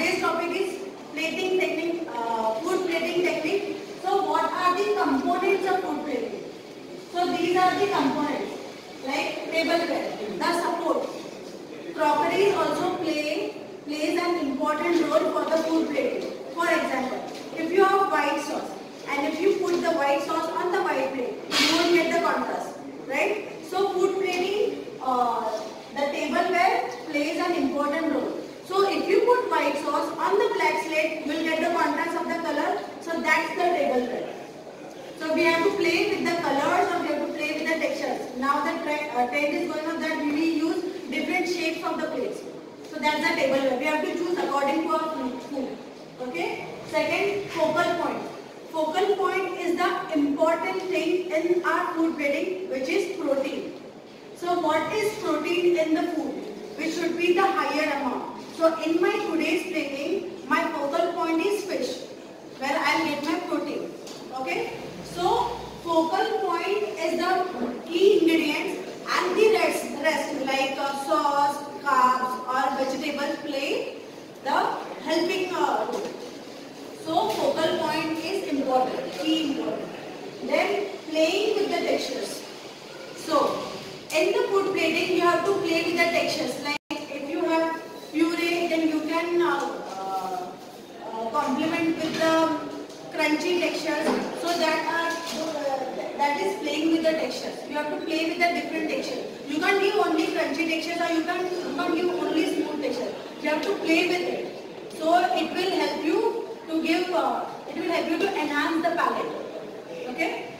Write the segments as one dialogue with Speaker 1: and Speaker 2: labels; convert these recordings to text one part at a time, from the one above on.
Speaker 1: today's topic is plating technique, food plating technique. So what are the components of food plating? So these are the components like tableware, the support. Crockery also plays an important role for the food plating. For example, if you have white sauce and if you put the white sauce on the white plate, you won't get the contrast, right? So food plating, the tableware plays an important role. So if you put white sauce on the black slate, you will get the contrast of the color. So that's the tableware. So we have to play with the colors or we have to play with the textures. Now the trend is going on that we use different shapes of the plates. So that's the tableware. We have to choose according to our food. Okay. Second, focal point. Focal point is the important thing in our food plating, which is protein. So what is protein in the food? Which should be the higher amount. So in my today's plating, my focal point is fish, where I will get my protein. Okay. So focal point is the key ingredients and the rest like sauce, carbs or vegetables play the helping role. So focal point is important, key important. Then playing with the textures. So in the food plating you have to play with the textures. Like if you have puree, then you can complement with the crunchy textures. So that is playing with the textures. You have to play with the different textures. You can't give only crunchy textures or you can't give only smooth textures. You have to play with it. So it will help you to give. It will help you to enhance the palate. Okay.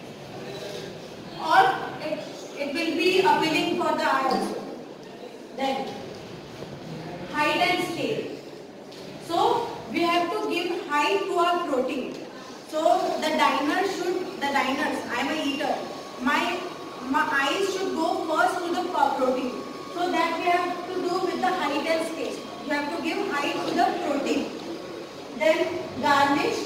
Speaker 1: Or it will be appealing for the eye also. Then height and scale. So we have to give height to our protein. So the diners, I am a eater, my eyes should go first to the protein. So that we have to do with the height and scale. You have to give height to the protein. Then garnish,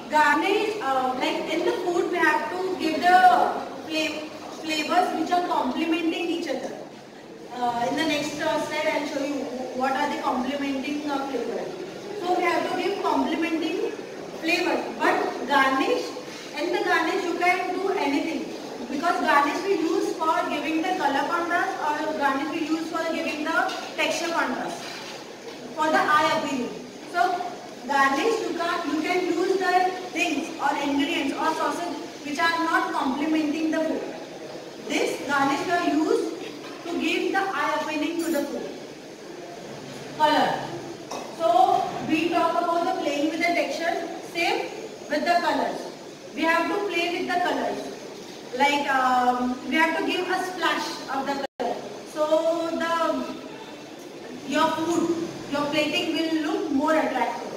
Speaker 1: like in the food we have to give the flavors which are complementing each other. In the next slide I will show you what are the complementing flavors. So we have to give complementing flavors, but garnish, in the garnish you can do anything, because garnish we use for giving the color contrast or garnish we use for giving the texture contrast for the eye appealing. So garnish you can use the things or ingredients or sauces which are not complementing the food. This garnish we are used to give the eye appealing to the food. Color. So we talk about the playing with the texture. Same with the colors. We have to play with the colors. Like we have to give a splash of the color. So your food, your plating will look more attractive.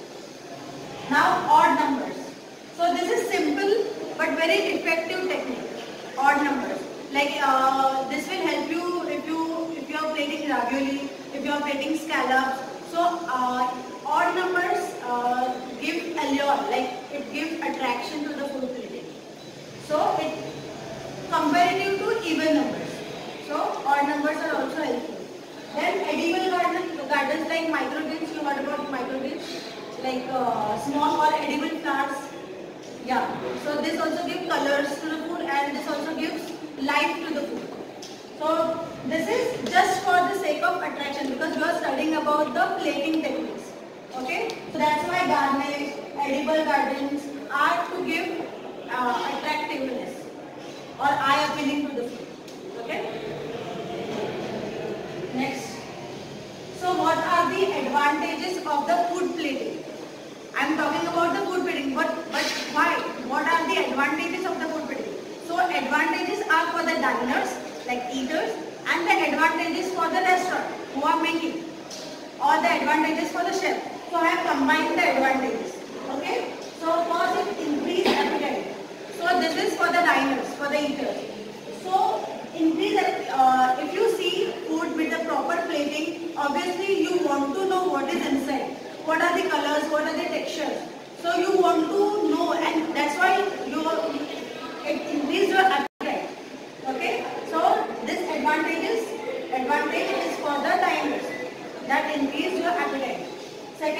Speaker 1: Now odd numbers. So this is simple but very effective technique. Odd numbers. Like this will help you if you are plating ravioli, if you are plating scallops. So odd numbers give allure, like it gives attraction to the food plating. So it comparative to even numbers. So odd numbers are also helpful. Then edible gardens like microgreens. You heard about microgreens, like small or edible flowers. Yeah. So this also gives colors to the food and this also gives life to the food. So this is just for the sake of attraction because we are studying about the plating techniques. Okay, so that's why garnish, edible gardens are to give attractiveness or eye appealing to the food. Okay. Next. So what are the advantages of the food plating? I am talking about the food plating, but why? What are the advantages of the food plating? So advantages are for the diners, like eaters, and the advantages for the restaurant who are making, or the advantages for the chef. So I have combined the advantages. Okay. So first it increase appetite. So this is for the diners, for the eaters. So increase if you see food with the proper plating, obviously you want to know what is inside. What are the colors? What are the textures? So you want to know, and that's why it increases your appetite. Okay. So this advantage is for the diners, that increase your appetite. Second,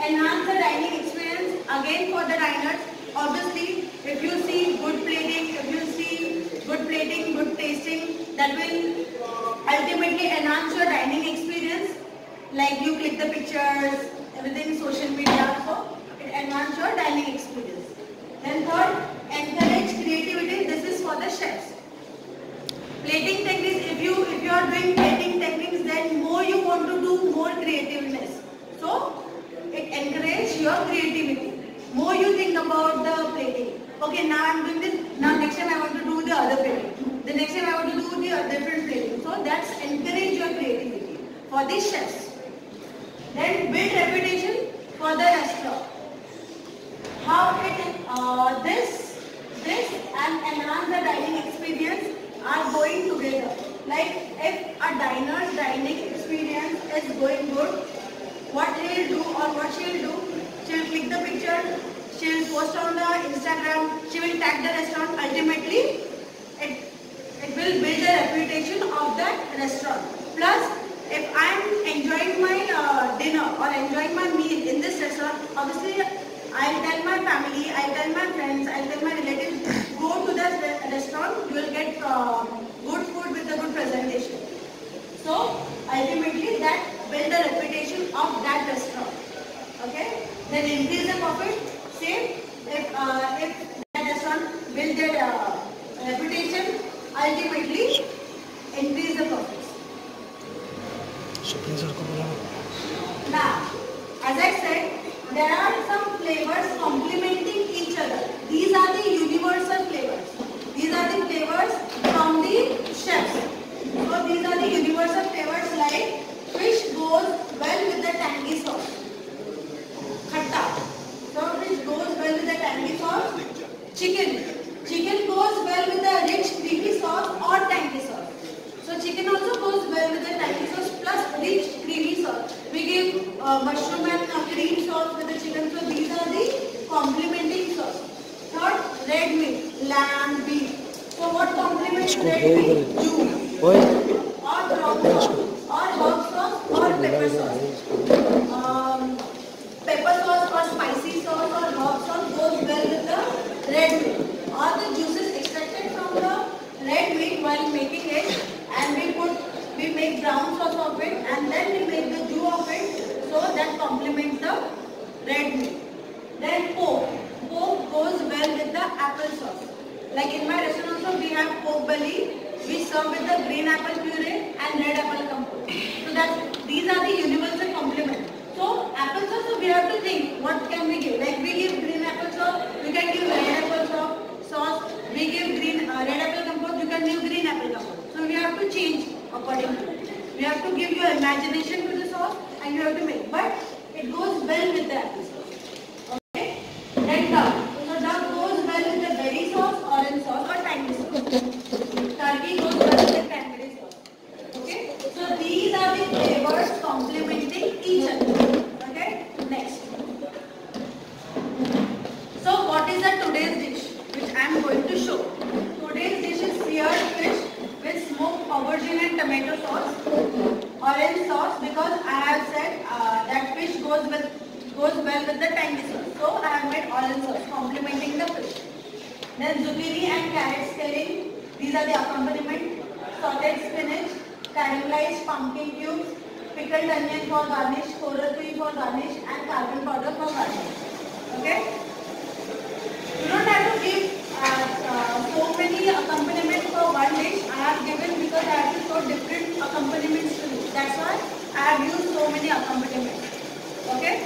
Speaker 1: enhance the dining experience again for the diners. Obviously, if you see good plating, good tasting, that will ultimately enhance your dining experience. Like you click the pictures, everything social media, so it enhance your dining experience. Then third, encourage creativity. This is for the chefs. Plating techniques, if you are doing plating techniques, then more you want to do more creativeness. So it encourages your creativity. More you think about the plating. Okay, now I am doing this. Now next time I want to do the other plating. The next time I want to do the different plating. So that's encourage your creativity for the chefs. Then build reputation for the restaurant. How it this and enhance the dining experience are going together. Like if a diner's dining experience is going good, what he will do or what she will do, she will click the picture, she will post on the Instagram, she will tag the restaurant. Ultimately, it will build the reputation of that restaurant. Plus, if I am enjoying my dinner or enjoying my meal in this restaurant, obviously I will tell my family, I will tell my friends, I will tell my relatives, go to the restaurant, you will get good food with a good presentation. So ultimately that build the reputation of that restaurant. Okay? Then increase the profit. Same, if that restaurant build their reputation, ultimately increase the profits. Now, as I said, there are some flavors complementing each other. These are the universal flavors. These are the flavors from the chefs. So these are the universal flavors like fish goes well with the tangy sauce. Khatta. So fish goes well with the tangy sauce. Chicken. Chicken goes well with the rich creamy sauce or tangy sauce. So chicken also goes well with the tangy sauce plus rich creamy sauce. We give mushroom and cream sauce with the chicken. So these are the complementing sauce. Third, red meat, lamb, beef. So what complements red meat? Juice. Or brown sauce, or herb sauce, or pepper sauce. Pepper sauce or spicy sauce or herb sauce goes well with the red meat. Or the juices extracted from the red meat while making it, and we make brown sauce of it, and then we make the jus of it, so that complements the red meat. Then pork. Pork goes well with the apple sauce. Like in my restaurant also we have pork belly. We serve with the green apple puree and red apple compote. So these are the universal complement. So apple sauce, so we have to think what can we give. Like we give green apple sauce, we can give red apple sauce. We give red apple compote, you can give green apple compote. So we have to change according to it. We have to give your imagination to the sauce and you have to make. But it goes well with the apple sauce. Okay? Then duck. So duck goes well with the berry sauce, orange sauce or tangy sauce. Turkey goes well with the cranberry sauce. Okay? So these are the flavors complementing each other. Okay? Next. So what is the today's dish which I am going to show? Today's dish is seared fish with smoked aubergine and tomato sauce, orange sauce, because I have said that fish goes well with the tangy sauce. So I have made orange sauce complementing the fish. Then zucchini and carrot scaling. These are the accompaniment. Sauteed spinach, caramelized pumpkin cubes, pickled onion for garnish, coral tree for garnish, and carbon powder for garnish. Okay? You don't have to give so many accompaniments for one dish. I have given because I have to show different accompaniments to you. That's why I have used so many accompaniments. Okay?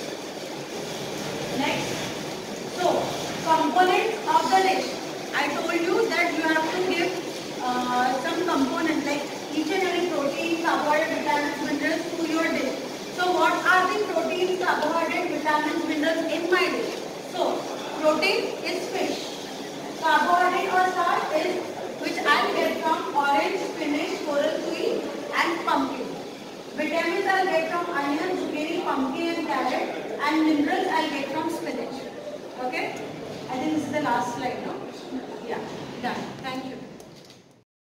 Speaker 1: Next. So, components of the dish. I told you that you have to give some components like each and every protein, carbohydrate, vitamins, minerals to your dish. So what are the proteins, carbohydrate, vitamins, minerals in my dish? So protein is fish. Carbohydrate or starch is which I get from orange, spinach, coral tree and pumpkin. Vitamins I get from onion, zucchini, pumpkin and carrot, and minerals I get from spinach. Okay? I think this is the last slide now.